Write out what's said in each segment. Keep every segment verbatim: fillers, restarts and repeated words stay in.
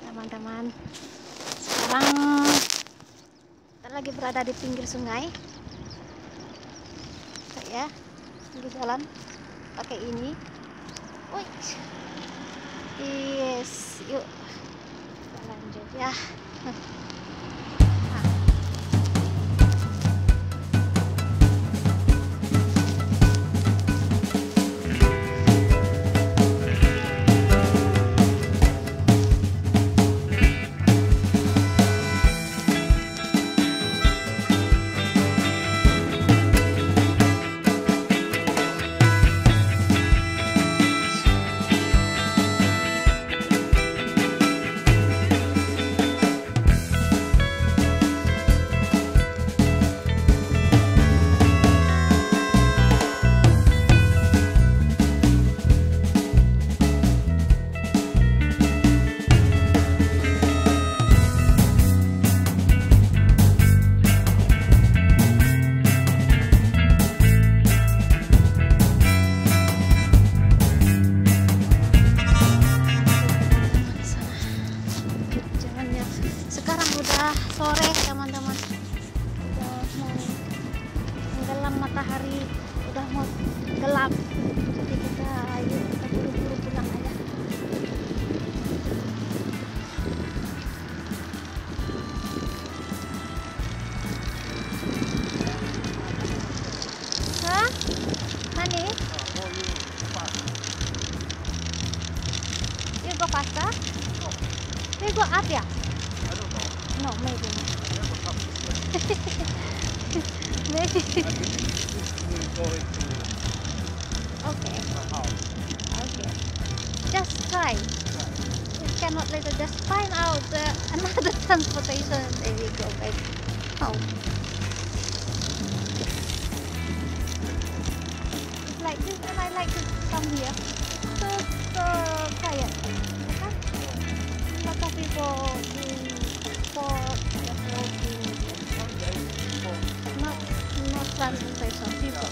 teman-teman. Sekarang kita lagi berada di pinggir sungai. Ya, lagi jalan pakai ini. Wih, yes, yuk kita lanjut ya. Sore teman-teman, udah mau tenggelam matahari, udah mau gelap, jadi kita ayo kita buru-buru pulang aja. Hah? Nani? You go faster? We go up ya? No, maybe not. Maybe. Okay. Okay. Just try. You cannot later just find out uh, another transportation. There you go back home. It's like this, and I like to come here. So so quiet. Okay? Lots of people doing sport, just walking. Not not transportation people.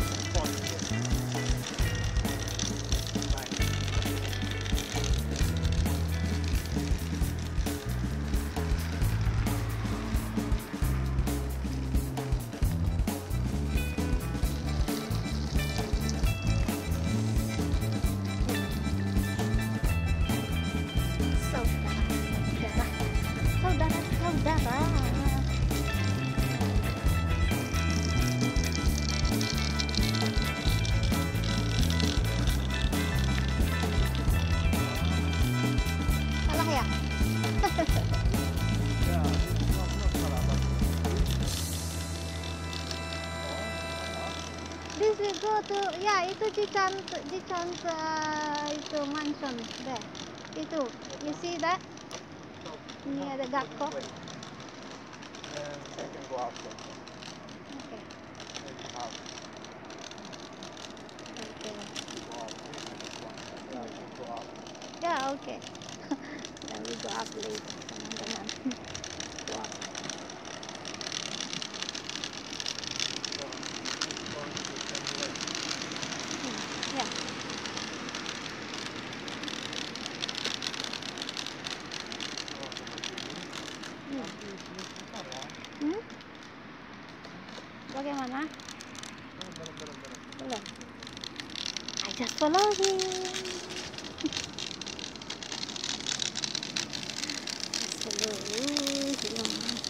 Saudara-saudara. Salah ya? This will go to, ya itu Jicant, Jicant uh, itu mansion deh. Itu, you see that? Ini ada Gakko. Okay. Yeah, okay. Then we go up later, teman-teman. Go up. Hmm, yeah. Hmm? Bagaimana? Belum. I just follow him. Just follow him.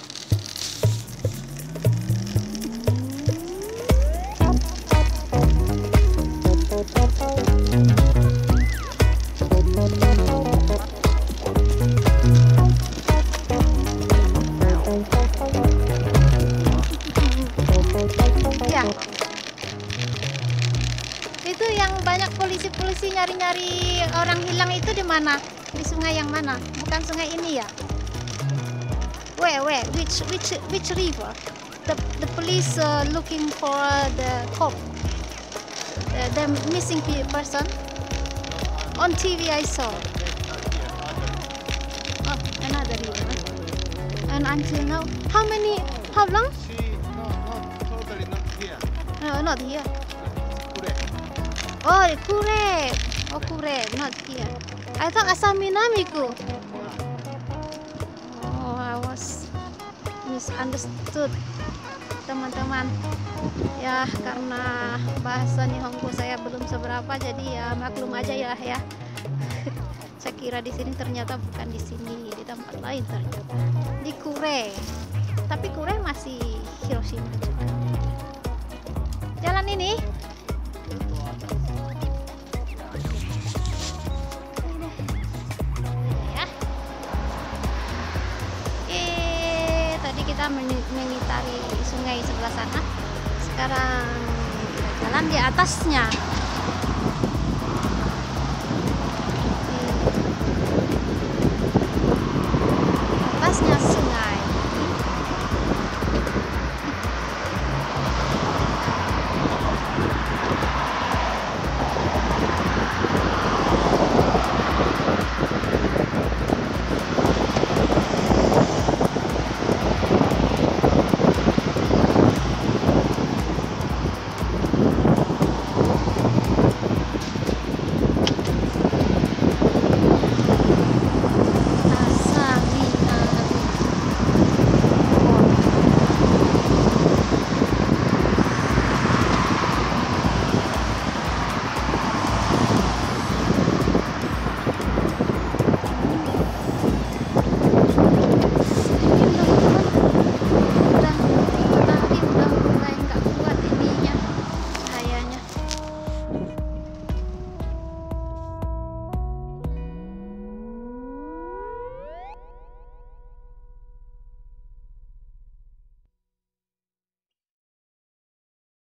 Itu yang banyak polisi-polisi nyari-nyari orang hilang itu di mana? Di sungai yang mana? Bukan sungai ini ya? Where, where? Which, which, which river? The, the police uh, looking for the cop, uh, the missing person. On T V I saw. Oh, another river. And until now, how many? How long? No, not here. Oh, Kure. Oh, Kure, not here. I thought Asaminamiku. misunderstood teman-teman ya, karena bahasa Nihongo saya belum seberapa, jadi ya maklum aja ya ya. Saya kira di sini, ternyata bukan di sini, di tempat lain ternyata, di Kure. Tapi Kure masih Hiroshima juga. Jalan ini ya. Eh, tadi kita mengitari sungai sebelah sana. Sekarang kita jalan di atasnya. Atasnya